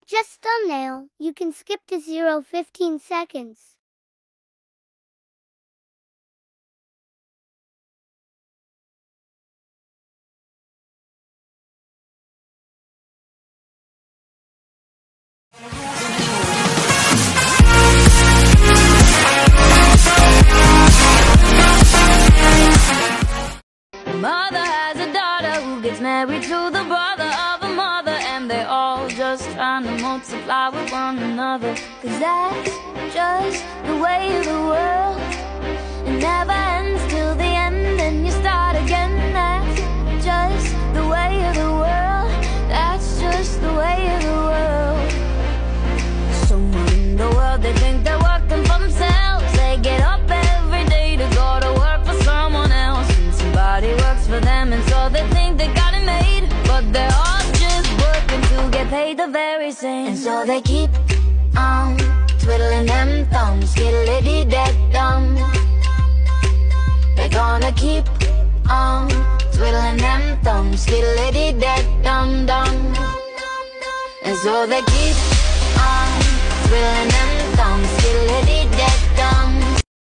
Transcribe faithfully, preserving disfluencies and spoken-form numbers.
Just thumbnail, you can skip to zero fifteen seconds. Mother has a daughter who gets married to the brother of a mother, and they're all just trying to multiply with one another. Cause that's just the way of the world. It never ends till the end, and you start again. That's just the way of the world. That's just the way of the world. Somewhere in the world they think they're working for themselves. They get up every day to go to work for someone else, and somebody works for them, and so they think they got it made. But they're all just working to get paid the very same. And so they keep on twiddling them thumbs, skiddly-dee-dee-dum. They're gonna keep on twiddling them thumbs, skiddly-dee-dee-dum-dum. And so they keep on twiddling them thumbs, skiddly-dee-dee-dum.